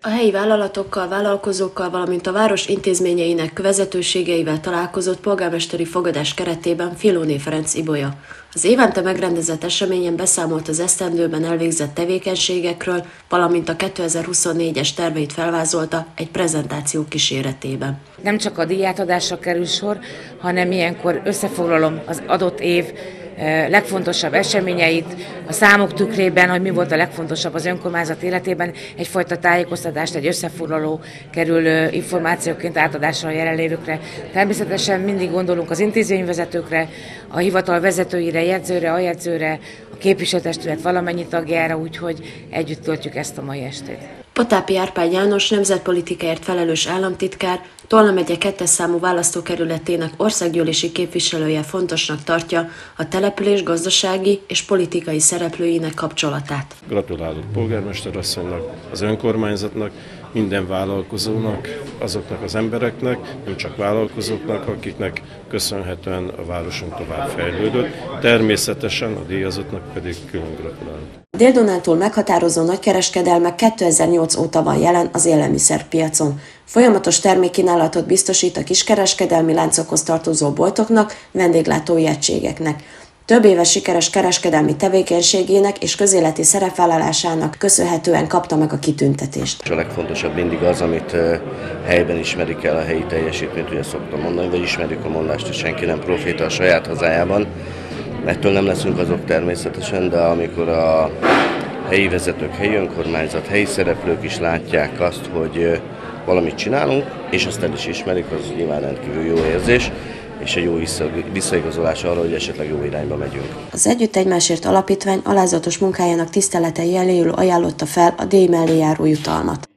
A helyi vállalatokkal, vállalkozókkal, valamint a város intézményeinek vezetőségeivel találkozott polgármesteri fogadás keretében Filóné Ferenc Ibolya. Az évente megrendezett eseményen beszámolt az esztendőben elvégzett tevékenységekről, valamint a 2024-es terveit felvázolta egy prezentáció kíséretében. Nem csak a díjátadásra kerül sor, hanem ilyenkor összefoglalom az adott év legfontosabb eseményeit, a számok tükrében, hogy mi volt a legfontosabb az önkormányzat életében, egyfajta tájékoztatást, egy összefoglaló kerül információként átadásra a jelenlévőkre. Természetesen mindig gondolunk az intézményvezetőkre, a hivatal vezetőire, jegyzőre, aljegyzőre, a képviselőtestület valamennyi tagjára, úgyhogy együtt töltjük ezt a mai estét. Potápi Árpád János nemzetpolitikáért felelős államtitkár, Tolna megye 2. számú választókerületének országgyűlési képviselője fontosnak tartja a település gazdasági és politikai szereplőinek kapcsolatát. Gratulálok polgármesterasszonynak, az önkormányzatnak, minden vállalkozónak, azoknak az embereknek, nem csak vállalkozóknak, akiknek köszönhetően a városunk tovább fejlődött. Természetesen a díjazottnak pedig külön gratulálok. Dél-Dunántúl meghatározó nagykereskedelmek 2008 óta van jelen az élelmiszerpiacon. Folyamatos termékkínálatot biztosít a kiskereskedelmi láncokhoz tartozó boltoknak, vendéglátói egységeknek. Több éves sikeres kereskedelmi tevékenységének és közéleti szerepvállalásának köszönhetően kapta meg a kitüntetést. A legfontosabb mindig az, amit helyben ismerik el a helyi teljesítményt, ugye szoktam mondani, vagy ismerjük a mondást, hogy senki nem proféta a saját hazájában. Ettől nem leszünk azok természetesen, de amikor a helyi vezetők, helyi önkormányzat, helyi szereplők is látják azt, hogy valamit csinálunk, és azt el is ismerik, az nyilván rendkívül jó érzés, és egy jó visszaigazolás arra, hogy esetleg jó irányba megyünk. Az Együtt Egymásért Alapítvány alázatos munkájának tisztelete jeléül ajánlotta fel a díj mellé járó jutalmat.